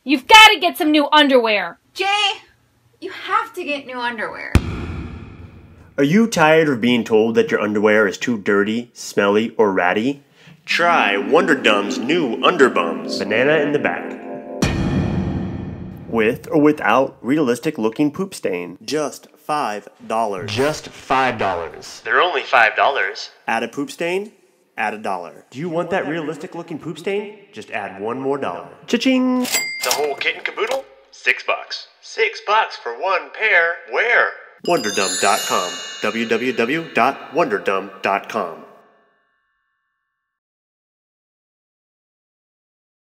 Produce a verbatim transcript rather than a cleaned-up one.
You've got to get some new underwear. Jay, you have to get new underwear. Are you tired of being told that your underwear is too dirty, smelly, or ratty? Try Wonderdumb's new underbums. Banana in the back. With or without realistic looking poop stain. Just five dollars. Just five dollars. They're only five dollars. Add a poop stain, add a dollar. Do you want that realistic looking poop stain? Just add one more dollar. Cha-ching! The whole kit and caboodle? Six bucks. Six bucks for one pair. Where? wonderdumb dot com. w w w dot wonderdumb dot com.